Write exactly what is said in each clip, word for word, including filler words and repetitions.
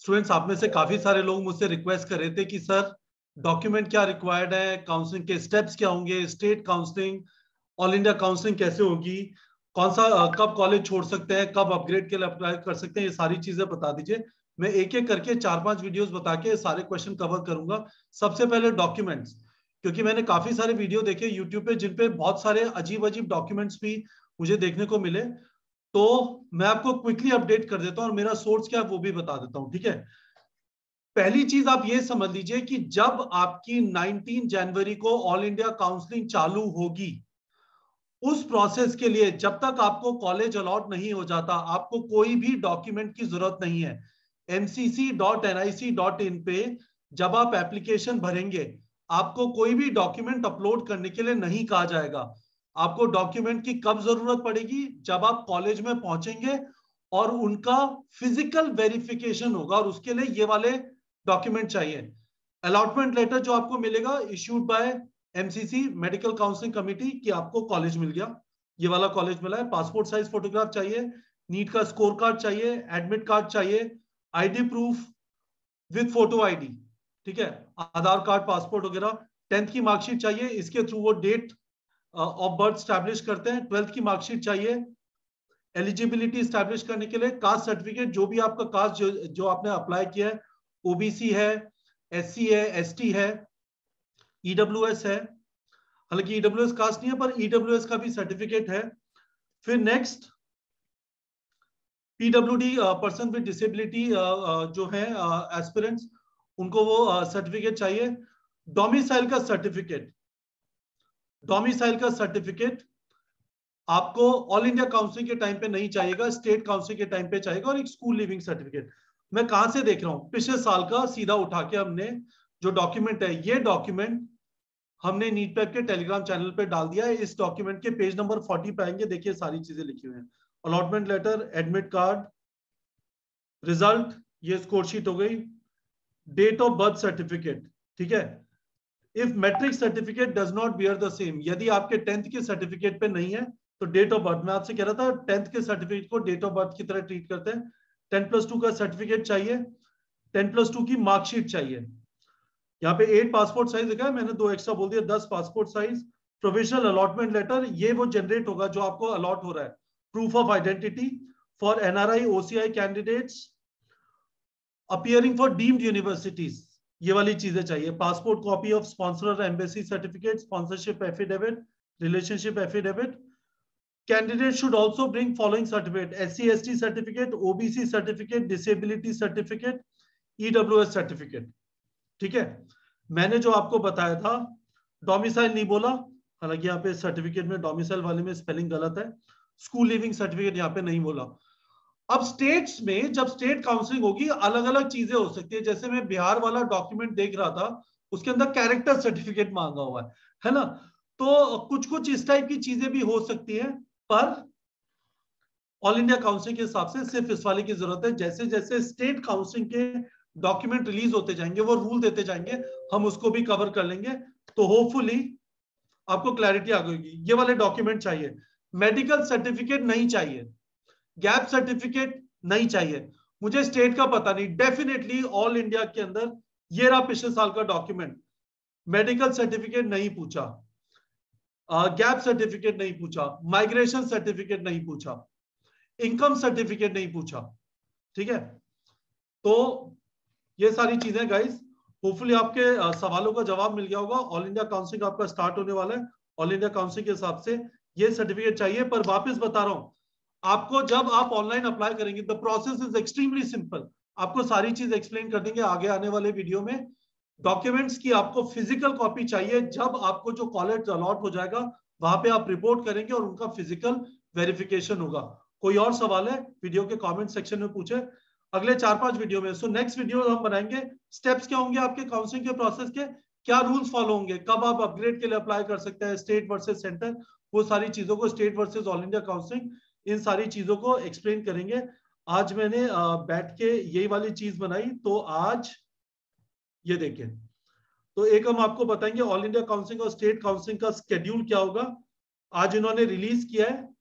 Students, आप में से काफी सारे लोग मुझसे रिक्वेस्ट कर रहे थे कि सर डॉक्यूमेंट क्या रिक्वायर्ड है, काउंसलिंग के स्टेप्स क्या होंगे, state counselling, all India counselling कैसे होगी, कौन सा कब कॉलेज छोड़ सकते हैं, कब अपग्रेड के लिए अप्लाई कर सकते हैं, ये सारी चीजें बता दीजिए। मैं एक एक करके चार पांच वीडियोस बता के सारे क्वेश्चन कवर करूंगा। सबसे पहले डॉक्यूमेंट्स, क्योंकि मैंने काफी सारे वीडियो देखे यूट्यूब पे जिन पे बहुत सारे अजीब अजीब डॉक्यूमेंट्स भी मुझे देखने को मिले, तो मैं आपको क्विकली अपडेट कर देता हूं और मेरा सोर्स क्या है वो भी बता देता हूं। ठीक है, पहली चीज आप ये समझ लीजिए कि जब आपकी उन्नीस जनवरी को ऑल इंडिया काउंसलिंग चालू होगी, उस प्रोसेस के लिए जब तक आपको कॉलेज अलॉट नहीं हो जाता, आपको कोई भी डॉक्यूमेंट की जरूरत नहीं है। M C C dot N I C dot in पे जब आप एप्लीकेशन भरेंगे, आपको कोई भी डॉक्यूमेंट अपलोड करने के लिए नहीं कहा जाएगा। आपको डॉक्यूमेंट की कब जरूरत पड़ेगी? जब आप कॉलेज में पहुंचेंगे और उनका फिजिकल वेरिफिकेशन होगा, और उसके लिए ये वाले डॉक्यूमेंट चाहिए। अलॉटमेंट लेटर जो आपको मिलेगा issued by MCC medical counselling committee कि आपको कॉलेज मिल गया, ये वाला कॉलेज मिला है। पासपोर्ट साइज फोटोग्राफ चाहिए, नीट का स्कोर कार्ड चाहिए, एडमिट कार्ड चाहिए, ID proof with photo ID, ठीक है, आधार कार्ड, पासपोर्ट वगैरह। टेंथ की मार्कशीट चाहिए, इसके थ्रू वो डेट ऑफ बर्थ स्टैब्लिश करते हैं। ट्वेल्थ की मार्कशीट चाहिए एलिजिबिलिटी स्टैब्लिश करने के लिए। कास्ट सर्टिफिकेट, जो भी आपका कास्ट जो, जो आपने अप्लाई किया है, ओबीसी है, एससी है, एसटी है, ईडब्ल्यूएस है। हालांकि ईडब्ल्यूएस कास्ट नहीं है, पर ईडब्ल्यूएस का भी सर्टिफिकेट है। फिर next PWD, person with disability जो है एस्पिरेंट्स, उनको वो सर्टिफिकेट चाहिए। डोमिसाइल का सर्टिफिकेट, डोमिसाइल का सर्टिफिकेट आपको ऑल इंडिया काउंसलिंग के टाइम पे नहीं चाहिएगा, स्टेट काउंसलिंग के टाइम पे चाहिएगा। और एक स्कूल लिविंग सर्टिफिकेट। मैं कहां से देख रहा हूं? पिछले साल का सीधा उठा के हमने जो डॉक्यूमेंट है, ये डॉक्यूमेंट हमने नीट पैक के टेलीग्राम चैनल पे डाल दिया है। इस डॉक्यूमेंट के पेज नंबर चालीस पे आएंगे, देखिए सारी चीजें लिखी हुई हैं। Allotment letter, admit card, result, ये स्कोर शीट हो गई, डेट ऑफ बर्थ सर्टिफिकेट, ठीक है। If matric certificate does not bear the same, यदि आपके टेंथ के सर्टिफिकेट पे नहीं है तो डेट ऑफ बर्थ, मैं आपसे कह रहा था टेंथ के सर्टिफिकेट को डेट ऑफ बर्थ की तरह ट्रीट करते हैं। टेन प्लस टू का सर्टिफिकेट चाहिए, टेन प्लस टू की मार्कशीट चाहिए। यहाँ पे एट पासपोर्ट साइज लिखा है, मैंने दो एक्स्ट्रा बोल दिया, दस passport size. Provisional allotment letter, ये वो जनरेट होगा जो आपको अलॉट हो रहा है। Proof of identity for NRI OCI candidates appearing for deemed universities, ये वाली चीजें चाहिए। Passport copy of sponsor embassy certificate, sponsorship affidavit, relationship affidavit. Candidate should also bring following certificate: S C S T certificate, O B C certificate, disability certificate, E W S certificate। ठीक है, मैंने जो आपको बताया था, domicile नहीं बोला, हालांकि यहाँ पे सर्टिफिकेट में डोमिसाइल वाले में स्पेलिंग गलत है। स्कूल लिविंग सर्टिफिकेट यहाँ पे नहीं बोला। अब स्टेट्स में जब स्टेट काउंसलिंग होगी, अलग अलग चीजें हो सकती है। जैसे मैं बिहार वाला डॉक्यूमेंट देख रहा था, उसके अंदर कैरेक्टर सर्टिफिकेट मांगा हुआ है है ना। तो कुछ कुछ इस टाइप की चीजें भी हो सकती है, पर ऑल इंडिया काउंसलिंग के हिसाब से सिर्फ इस वाले की जरूरत है। जैसे जैसे स्टेट काउंसलिंग के डॉक्यूमेंट रिलीज होते जाएंगे, वो रूल देते जाएंगे, हम उसको भी कवर कर लेंगे। तो होपफुली आपको क्लैरिटी आ गई। ये वाले डॉक्यूमेंट चाहिए। मेडिकल सर्टिफिकेट नहीं चाहिए, गैप सर्टिफिकेट नहीं चाहिए। मुझे स्टेट का पता नहीं, डेफिनेटली ऑल इंडिया के अंदर ये रहा पिछले साल का डॉक्यूमेंट, मेडिकल सर्टिफिकेट नहीं पूछा, गैप सर्टिफिकेट नहीं पूछा, माइग्रेशन सर्टिफिकेट नहीं पूछा, इनकम सर्टिफिकेट नहीं पूछा। ठीक है, तो ये सारी चीजें गाइस, होपफुली आपके सवालों का जवाब मिल गया होगा। ऑल इंडिया काउंसलिंग आपका स्टार्ट होने वाला है। ऑल इंडिया काउंसलिंग के हिसाब से ये सर्टिफिकेट चाहिए। पर वापस बता रहा हूं आपको, जब आप ऑनलाइन अप्लाई करेंगे, the process is extremely simple. आपको सारी चीज एक्सप्लेन कर देंगे आगे आने वाले वीडियो में। डॉक्यूमेंट्स की आपको फिजिकल कॉपी चाहिए। जब आपको जो कॉलेज अलॉट हो जाएगा, वहां पे आप रिपोर्ट करेंगे और उनका फिजिकल वेरिफिकेशन होगा। कोई और सवाल है, वीडियो के कमेंट सेक्शन में पूछे, अगले चार पांच वीडियो में। सो नेक्स्ट वीडियो हम बनाएंगे स्टेप्स क्या होंगे आपके काउंसलिंग के प्रोसेस के, क्या रूल्स फॉलो होंगे, कब आप अपग्रेड के लिए अप्लाई कर सकते हैं, स्टेट वर्सेस सेंटर, वो सारी चीजों को, state versus all India counselling, इन सारी चीजों को एक्सप्लेन करेंगे। आज मैंने बैठ के यही वाली चीज बनाई, तो आज ये देखें, तो एक हम आपको बताएंगे ऑल इंडिया काउंसलिंग और स्टेट काउंसलिंग का स्केड्यूल क्या होगा। आज इन्होंने रिलीज किया है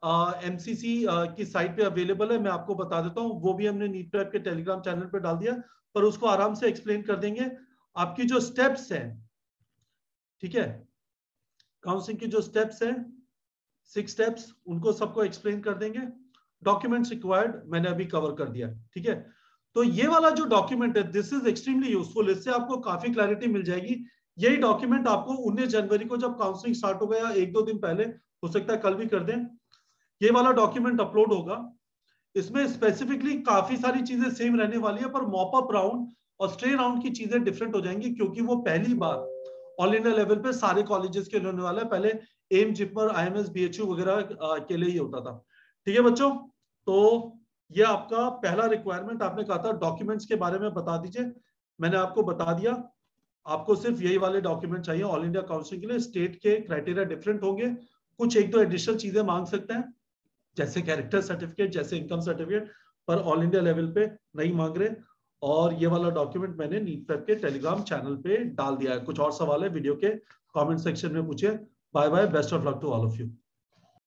एमसीसी की साइट पे अवेलेबल है, मैं आपको बता देता हूँ, वो भी हमने नीट प्रेप के टेलीग्राम चैनल पे डाल दिया, पर उसको आराम से एक्सप्लेन कर देंगे। आपकी जो स्टेप्स हैं, ठीक है, काउंसलिंग की जो स्टेप्स हैं, सिक्स स्टेप्स, उनको सबको एक्सप्लेन कर देंगे। डॉक्यूमेंट्स रिक्वायर्ड मैंने अभी कवर कर दिया, ठीक है। तो ये वाला जो डॉक्यूमेंट है, दिस इज एक्सट्रीमली यूजफुल, इससे आपको काफी क्लैरिटी मिल जाएगी। यही डॉक्यूमेंट आपको उन्नीस जनवरी को जब काउंसलिंग स्टार्ट हो गया, एक दो दिन पहले, हो सकता है कल भी कर दें, ये वाला डॉक्यूमेंट अपलोड होगा। इसमें स्पेसिफिकली काफी सारी चीजें सेम रहने वाली है, पर मॉप अप राउंड और स्ट्रे राउंड की चीजें डिफरेंट हो जाएंगी, क्योंकि वो पहली बार ऑल इंडिया लेवल पे सारे कॉलेजेस के लिए होने वाला है। पहले एम, जिपमर, आईएमएस, बीएचयू वगैरह के लिए ही होता था। ठीक है बच्चों, तो ये आपका पहला रिक्वायरमेंट, आपने कहा था डॉक्यूमेंट्स के बारे में बता दीजिए, मैंने आपको बता दिया। आपको सिर्फ यही वाले डॉक्यूमेंट चाहिए ऑल इंडिया काउंसलिंग के लिए। स्टेट के क्राइटेरिया डिफरेंट होंगे, कुछ एक दो एडिशनल चीजें मांग सकते हैं, जैसे कैरेक्टर सर्टिफिकेट, जैसे इनकम सर्टिफिकेट, पर ऑल इंडिया लेवल पे नहीं मांग रहे। और ये वाला डॉक्यूमेंट मैंने नीट प्रेप के टेलीग्राम चैनल पे डाल दिया है। कुछ और सवाल है वीडियो के कमेंट सेक्शन में पूछिए। Bye bye, best of luck to all of you.